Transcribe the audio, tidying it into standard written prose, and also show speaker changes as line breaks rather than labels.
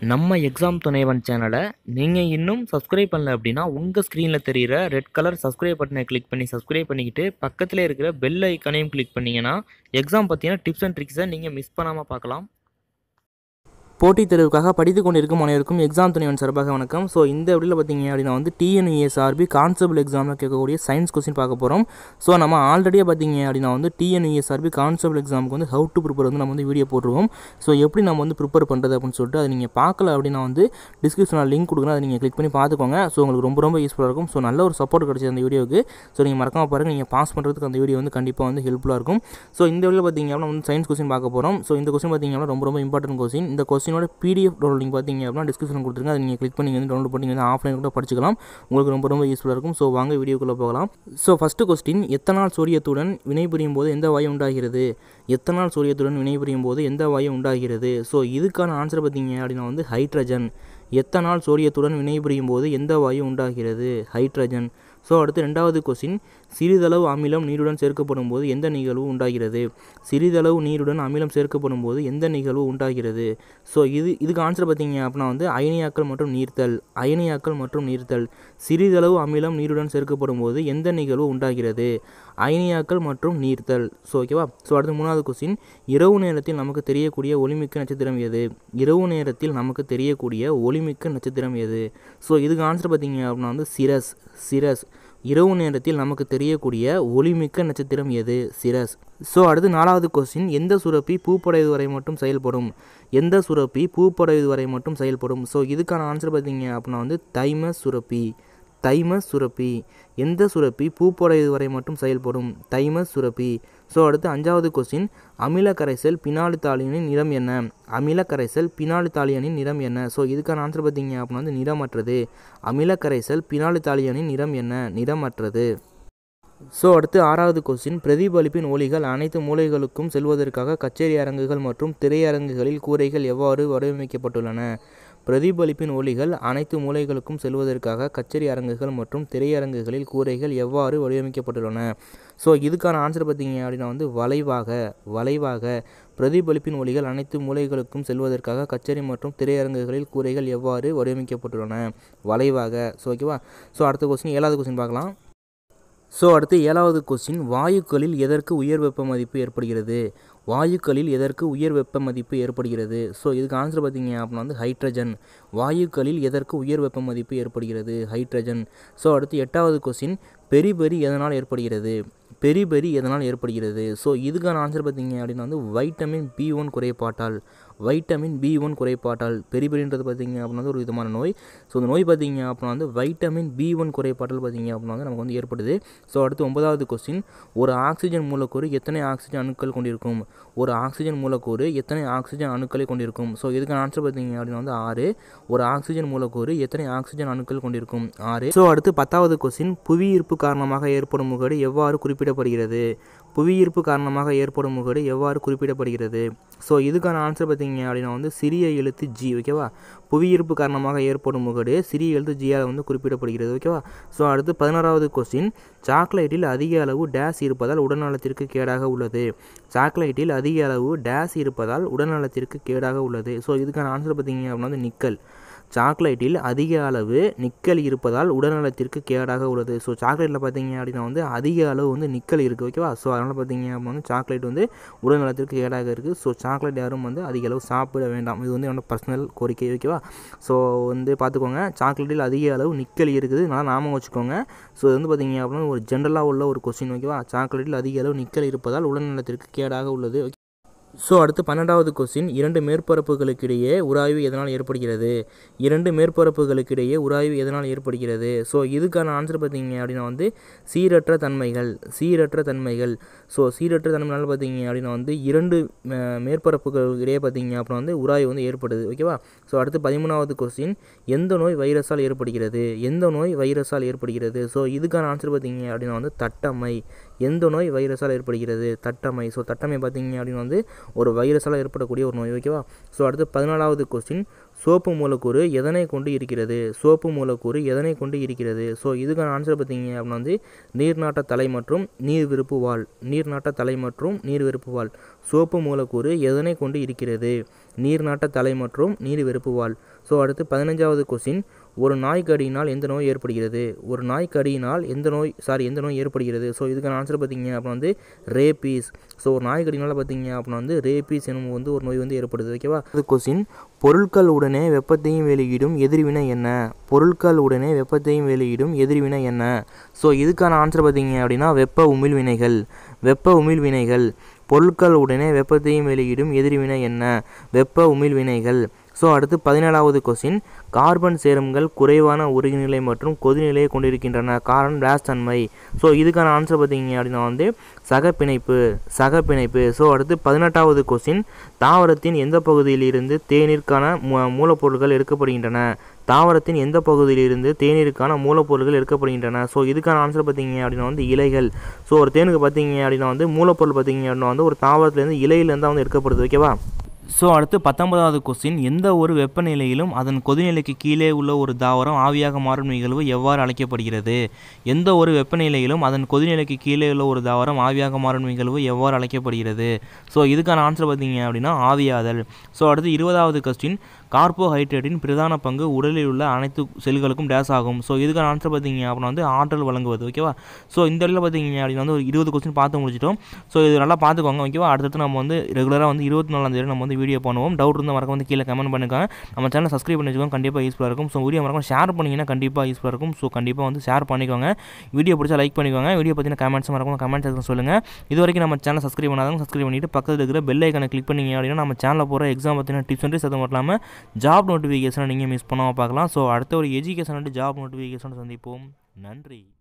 நம்ம எக்ஸாம் துணைவன் சேனலை நீங்கள் இன்னும் சப்ஸ்கிரைப் பண்ணல அப்படின்னா உங்கள் ஸ்க்ரீனில் தெரிகிற ரெட் கலர் சப்ஸ்கிரைப் பட்டனை கிளிக் பண்ணி சப்ஸ்கிரைப் பண்ணிக்கிட்டு பக்கத்தில் இருக்கிற பெல் ஐக்கானையும் கிளிக் பண்ணிங்கன்னா எக்ஸாம் பற்றின டிப்ஸ் அண்ட் ட்ரிக்ஸை நீங்கள் மிஸ் பண்ணாமல் பார்க்கலாம். போட்டித் தேர்வுக்காக படித்துக் கொண்டிருக்கும் அனைவருக்கும் எக்ஸாம் துணைவன் சார்பாக வணக்கம். ஸோ இந்த வீடியோவில் பார்த்தீங்க அப்படின்னா டிஎன்யூஎஸ்ஆர்பி கான்ஸ்டபிள் எக்ஸாமில் கேட்கக்கூடிய சயின்ஸ் கொஸ்டின் பார்க்க போகிறோம். ஸோ நம்ம ஆல்ரெடியே பார்த்தீங்க அப்படின்னா டிஎன்யூஎஸ்ஆர்பி கான்ஸ்டபிள் எக்ஸாமுக்கு ஹவு டு ப்ரிப்பேர் நம்ம வீடியோ போட்டுருவோம். ஸோ எப்படி நம்ம ப்ரிப்பேர் பண்ணுறது அப்படின்னு சொல்லிட்டு அதை நீங்கள் பார்க்கல அப்படின்னா டிஸ்கிரிப்ஷனில் லிங்க் கொடுக்குறேன், அதை நீங்கள் கிளிக் பண்ணி பார்த்துக்கோங்க. ஸோ உங்களுக்கு ரொம்ப யூஸ்ஃபுல்லாக இருக்கும். ஸோ நல்ல ஒரு சப்போர்ட் கிடைச்சது அந்த வீடியோக்கு. ஸோ நீங்கள் மறக்காம பாருங்கள், நீங்கள் பாஸ் பண்ணுறதுக்கு அந்த வீடியோ கண்டிப்பாக ஹெல்ப்ஃபுல்லாக இருக்கும். ஸோ இந்த வீடியோவில் பார்த்தீங்க அப்படின்னா சயின்ஸ் கொஸ்டின் பார்க்க போகிறோம். ஸோ இந்த கொஸ்டின் பார்த்தீங்கன்னா ரொம்ப இம்பார்ட்டன்ட் கொஸ்டின். இந்த கொஸ்டினோட PDF டவுன்லோடிங் பார்த்தீங்க அப்படின்னா டிஸ்கிரிப்ஷன் கொடுத்துருங்க, அதை நீங்கள் கிளிக் பண்ணி டவுன்லோட் பண்ணி ஆஃப்லைன் கூட படிச்சுக்கலாம். உங்களுக்கு ரொம்ப யூஸ்ஃபுல்லாக இருக்கும். ஸோ வாங்க வீடியோக்குள்ளே போகலாம். ஸோ ஃபஸ்ட்டு கொஸ்டின், எத்தனால் சோடியத்துடன் வினைபுரியும் போது எந்த வாயு உண்டாகிறது? எத்தனால் சோடியத்துடன் வினைபுரியும் போது எந்த வாயு உண்டாகிறது? ஸோ இதுக்கான ஆன்சர் பார்த்தீங்க அப்படின்னா ஹைட்ரஜன். எத்தனால் சோடியத்துடன் வினைபுரியும் போது எந்த வாயு உண்டாகிறது? ஹைட்ரஜன். ஸோ அடுத்து ரெண்டாவது கொஸ்டின், சிறிதளவு அமிலம் நீருடன் சேர்க்கப்படும் போது எந்த நிகழ்வு உண்டாகிறது? சிறிதளவு நீருடன் அமிலம் சேர்க்கப்படும் போது எந்த நிகழ்வு உண்டாகிறது? ஸோ இதுக்கு ஆன்சர் பார்த்தீங்க அப்படின்னா அயனியாக்கல் மற்றும் நீர்த்தல். அயனியாக்கல் மற்றும் நீர்த்தல். சிறிதளவு அமிலம் நீருடன் சேர்க்கப்படும் போது எந்த நிகழ்வு உண்டாகிறது? அயனியாக்கல் மற்றும் நீர்த்தல். ஸோ ஓகேவா. ஸோ அடுத்து மூணாவது கொஸ்டின், இரவு நேரத்தில் நமக்கு தெரியக்கூடிய ஒளிமிக்க நட்சத்திரம் எது? இரவு நேரத்தில் நமக்கு தெரியக்கூடிய ஒளிமிக்க நட்சத்திரம் எது? ஸோ இதுக்கு ஆன்சர் பார்த்தீங்க அப்படின்னா சிரஸ். சிரஸ். இரவு நேரத்தில் நமக்கு தெரியக்கூடிய ஒளிமிக்க நட்சத்திரம் எது? சிரஸ். ஸோ அடுத்து நாலாவது கொஸ்டின், எந்த சுரப்பி பூப்படைவது வரை மட்டும் செயல்படும்? எந்த சுரப்பி பூப்படைவது வரை மட்டும் செயல்படும்? ஸோ இதுக்கான ஆன்சர் பார்த்தீங்க அப்படின்னா தைமஸ் சுரப்பி. தைமஸ் சுரப்பி. எந்த சுரப்பி பூப்படைவது வரை மட்டும் செயல்படும்? தைமஸ் சுரப்பி. ஸோ அடுத்து அஞ்சாவது கொஸ்டின், அமில கரைசல் பினால்தாலியனின் நிறம் என்ன? அமில கரைசல் பினால்தாலியனின் நிறம் என்ன? ஸோ இதுக்கான ஆன்சர் பார்த்தீங்க அப்படின்னா நிறமற்றது. அமில கரைசல் பினால்தாலியனின் நிறம் என்ன? நிறமற்றது. ஸோ அடுத்து ஆறாவது கொஸ்டின், பிரதிபலிப்பின் ஒளிகள் அனைத்து மூலைகளுக்கும் செல்வதற்காக கச்சேரி அரங்குகள் மற்றும் திரையரங்குகளில் கூரைகள் எவ்வாறு வடிவமைக்கப்பட்டுள்ளன? பிரதிபலிப்பின் ஒளிகள் அனைத்து மூலைகளுக்கும் செல்வதற்காக கச்சேரி அரங்குகள் மற்றும் திரையரங்குகளில் கூரைகள் எவ்வாறு வடிவமைக்கப்பட்டுள்ளன? ஸோ இதுக்கான ஆன்சர் பார்த்தீங்க அப்படின்னா வளைவாக. வளைவாக. பிரதிபலிப்பின் ஒளிகள் அனைத்து மூலைகளுக்கும் செல்வதற்காக கச்சேரி மற்றும் திரையரங்குகளில் கூரைகள் எவ்வாறு வடிவமைக்கப்பட்டுள்ளன? வளைவாக. ஸோ ஓகேவா. ஸோ அடுத்த கொஸ்டின், ஏழாவது கொஸ்டின் பார்க்கலாம். ஸோ அடுத்து ஏழாவது கொஸ்டின், வாயுக்களில் எதற்கு உயர் வெப்ப மதிப்பு ஏற்படுகிறது? வாயுக்களில் எதற்கு உயர் வெப்ப மதிப்பு ஏற்படுகிறது? ஸோ இதுக்கு ஆன்சர் பார்த்தீங்க அப்படின்னா ஹைட்ரஜன். வாயுக்களில் எதற்கு உயர் வெப்ப மதிப்பு ஏற்படுகிறது? ஹைட்ரஜன். ஸோ அடுத்து எட்டாவது கொஸ்டின், பெரிபெரி எதனால் ஏற்படுகிறது? பெரிபெரி எதனால் ஏற்படுகிறது? ஸோ இதுக்கான ஆன்சர் பார்த்தீங்க அப்படின்னா வைட்டமின் B1 குறைபாட்டால். Vitamin B1 குறைபாட்டால். பெரிபெரின்றது பார்த்தீங்க அப்படின்னா ஒரு விதமான நோய். ஸோ இந்த நோய் பார்த்தீங்க அப்படின்னா வைட்டமின் B1 குறைபாட்டால் பார்த்தீங்க அப்படின்னா நமக்கு ஏற்படுது. ஸோ அடுத்து ஒன்பதாவது கொஸ்டின், ஒரு ஆக்சிஜன் மூலக்கூறு எத்தனை ஆக்சிஜன் அணுக்கள் கொண்டிருக்கும்? ஒரு ஆக்சிஜன் மூலக்கூறு எத்தனை ஆக்சிஜன் அணுக்களை கொண்டிருக்கும்? ஸோ இதுக்கான ஆன்சர் பார்த்தீங்க அப்படின்னா 6. ஒரு ஆக்சிஜன் மூலக்கூறு எத்தனை ஆக்சிஜன் அணுக்கள் கொண்டிருக்கும்? 6. ஸோ அடுத்து பத்தாவது கொஸ்டின், புவியீர்ப்பு காரணமாக ஏற்படும் முகடு எவ்வாறு குறிப்பிடப்படுகிறது? புவியீர்ப்பு காரணமாக ஏற்படும் முகடு எவ்வாறு குறிப்பிடப்படுகிறது? ஸோ இதுக்கான ஆன்சர் பார்த்தீங்க அப்படின்னா சிறிய எழுத்து G. ஓகேவா. புவியீர்ப்பு காரணமாக ஏற்படும் முகடு சிறிய எழுத்து Gயால் குறிப்பிடப்படுகிறது. ஓகேவா. ஸோ அடுத்து 11வது கொஸ்டின், சாக்லேட்டில் அதிக அளவு டேஸ் இருப்பதால் உடல்நலத்திற்கு கேடாக உள்ளது? சாக்லேட்டில் அதிக அளவு டேஸ் இருப்பதால் உடல்நலத்திற்கு கேடாக உள்ளது? ஸோ இதுக்கான ஆன்சர் பார்த்தீங்க அப்படின்னா நிக்கல். சாக்லேட்டில் அதிக அளவு நிக்கல் இருப்பதால் உடல்நலத்திற்கு கேடாக உள்ளது. ஸோ சாக்லேட்டில் பார்த்தீங்க அப்படின்னா அதிக அளவு நிக்கல் இருக்குது. ஓகேவா. ஸோ அதனால் பார்த்தீங்க அப்படின்னா சாக்லேட் உடல்நலத்திற்கு கேடாக இருக்குது. ஸோ சாக்லேட் யாரும் அதிக அளவு சாப்பிட வேண்டாம். இது என்னோட பர்சனல் கோரிக்கை. ஓகேவா. ஸோ பார்த்துக்கோங்க, சாக்லேட்டில் அதிக அளவு நிக்கல் இருக்குது, நல்லா நாம வச்சுக்கோங்க. ஸோ இது பார்த்தீங்க அப்படின்னா ஒரு ஜென்ரலாக உள்ள ஒரு கொஸ்டின். ஓகேவா. சாக்லேட்டில் அதிக அளவு நிக்கல் இருப்பதால் உடல்நலத்திற்கு கேடாக உள்ளது. ஸோ அடுத்து 12வது கொஸ்டின், இரண்டு மேற்பரப்புகளுக்கிடையே உராய்வு எதனால் ஏற்படுகிறது? இரண்டு மேற்பரப்புகளுக்கிடையே உராய்வு எதனால் ஏற்படுகிறது? ஸோ இதுக்கான ஆன்சர் பார்த்தீங்க அப்படின்னா சீரற்ற தன்மைகள். சீரற்ற தன்மைகள். ஸோ சீரற்ற தன்மைனால பார்த்தீங்க அப்படின்னா இரண்டு மேற்பரப்புகளுக்கிடையே பார்த்தீங்க அப்படின்னா உராய்வு ஏற்படுது. ஓகேவா. ஸோ அடுத்து 13வது கொஸ்டின், எந்த நோய் வைரஸால் ஏற்படுகிறது? எந்த நோய் வைரஸால் ஏற்படுகிறது? ஸோ இதுக்கான ஆன்சர் பார்த்தீங்க அப்படின்னா தட்டம்மை. எந்த நோய் வைரஸால் ஏற்படுகிறது? தட்டம்மை. ஸோ தட்டம்மை பார்த்தீங்க அப்படின்னு வந்து ஒரு வைரஸால் ஏற்படக்கூடிய ஒரு நோய். ஓகேவா? ஸோ அடுத்து 14வது கொஸ்டின், சோப்பு மூலக்கூறு எதனை கொண்டு இருக்கிறது? சோப்பு மூலக்கூறு எதனை கொண்டு இருக்கிறது? ஸோ இதுக்கான ஆன்சர் பார்த்தீங்க அப்படின்னா வந்து நீர்நாட்ட தலை மற்றும் நீர்விருப்பு வால். நீர்நாட்ட தலை மற்றும் நீர்விருப்பு வால். சோப்பு மூலக்கூறு எதனை கொண்டு இருக்கிறது? நீர்நாட்ட தலை மற்றும் நீர்விருப்பு வால். ஸோ அடுத்து 15வது கொஸ்டின், ஒரு நாய் கடியினால் எந்த நோய் ஏற்படுகிறது? ஒரு நாய் கடியினால் எந்த நோய் ஏற்படுகிறது? ஸோ இதுக்கான ஆன்சர் பார்த்தீங்க அப்படின்னா வந்து ரேபீஸ். ஸோ ஒரு நாய் கடியினால் பார்த்தீங்க அப்படின்னா வந்து ரேபீஸ் எனும் வந்து ஒரு நோய் வந்து ஏற்படுது. ஓகேவா? அது கொஸ்டின், பொருட்கள் உடனே வெப்பத்தையும் வெளியிடும் எதிர்வினை என்ன? பொருட்கள் உடனே வெப்பத்தையும் வெளியிடும் எதிர்வினை என்ன? ஸோ இதுக்கான ஆன்சர் பார்த்தீங்க அப்படின்னா வெப்ப உமிழ்வினைகள். வெப்ப உமிழ்வினைகள். பொருட்கள் உடனே வெப்பத்தையும் வெளியிடும் எதிர்வினை என்ன? வெப்ப உமிழ்வினைகள். ஸோ அடுத்து 17வது கொஸ்டின், கார்பன் சேர்மங்கள் குறைவான உருகுநிலை மற்றும் கொதிநிலையை கொண்டிருக்கின்றன. காரணம் டேஷ் தன்மை. ஸோ இதுக்கான ஆன்சர் பார்த்தீங்க அப்படின்னா வந்து சகப்பிணைப்பு. ஸோ அடுத்து 18வது கொஸ்டின், தாவரத்தின் எந்த பகுதியிலிருந்து தேநீருக்கான மூலப்பொருட்கள் எடுக்கப்படுகின்றன? தாவரத்தின் எந்த பகுதியிலிருந்து தேநீருக்கான மூலப்பொருட்கள் எடுக்கப்படுகின்றன? ஸோ இதுக்கான ஆன்சர் பார்த்தீங்க அப்படின்னா வந்து இலைகள். ஸோ ஒரு தேனுக்கு பார்த்தீங்க அப்படின்னா வந்து மூலப்பொருள் பார்த்தீங்க அப்படின்னா வந்து ஒரு தாவரத்துலேருந்து இலையிலேருந்து வந்து எடுக்கப்படுது. ஓகேவா? ஸோ அடுத்து 19வது கொஸ்டின், எந்த ஒரு வெப்பநிலையிலும் அதன் கொதிநிலைக்கு கீழே உள்ள ஒரு தாவரம் ஆவியாக மாறும் நிகழ்வு எவ்வாறு அழைக்கப்படுகிறது? எந்த ஒரு வெப்பநிலையிலும் அதன் கொதிநிலைக்கு கீழே உள்ள ஒரு தாவரம் ஆவியாக மாறும் நிகழ்வு எவ்வாறு அழைக்கப்படுகிறது? ஸோ இதுக்கான ஆன்சர் பார்த்தீங்க அப்படின்னா ஆவியாதல். ஸோ அடுத்து 20வது கொஸ்டின், கார்போஹைட்ரேட்டின் பிரதான பங்கு உடலில் உள்ள அனைத்து செல்களுக்கும் டேஸ் ஆகும். ஸோ இதுக்கான ஆன்சர் பார்த்தீங்க அப்படின்னா வந்து ஆற்றல் வழங்குவது. ஓகேவா? ஸோ இந்த இடத்துல பார்த்தீங்க அப்படின்னா வந்து ஒரு 20 கொஸ்டின் பார்த்து முடிச்சிட்டோம். ஸோ இது நல்லா பார்த்துக்கோங்க. ஓகேவா? அடுத்து நம்ம வந்து ரெகுலராக வந்து 24ஆம் தேதி நம்ம வந்து வீடியோ பண்ணுவோம். டவுட் இருந்தால் மறக்க வந்து கீழே கமெண்ட் பண்ணுங்க. நம்ம சேனலை சப்ஸ்கிரைப் பண்ணி வச்சுக்கோங்க. கண்டிப்பாக யூஸ்ஃபுல்லாக இருக்கும். ஸோ வீடியோ மறக்காம ஷேர் பண்ணிங்கன்னா கண்டிப்பாக யூஸ்ஃபுல்லாக இருக்கும். ஸோ கண்டிப்பாக வந்து ஷேர் பண்ணிக்கோங்க. வீடியோ பிடிச்சா லைக் பண்ணிக்கோங்க. வீடியோ பற்றின கமெண்ட்ஸ் மறக்காம கமெண்ட் செக்ஷன் சொல்லுங்கள். இது வரைக்கும் நம்ம சேனலை சப்ஸ்கிரைப் பண்ணாதவங்க சப்ஸ்கிரைப் பண்ணிட்டு பக்கத்தில் இருக்கிற பெல் ஐக்கானை கிளிக் பண்ணிங்க அப்படின்னா நம்ம சேனலில் போகிற எக்ஸாம் பற்றின டிப்ஸ் அண்ட் அது மட்டும் இல்லாமல் ஜாப் நோட்டிஃபிகேஷனை நீங்கள் மிஸ் பண்ணாமல் பார்க்கலாம். ஸோ அடுத்த ஒரு எஜுகேஷன் அண்ட் ஜாப் நோட்டிஃபிகேஷன் சந்திப்போம். நன்றி.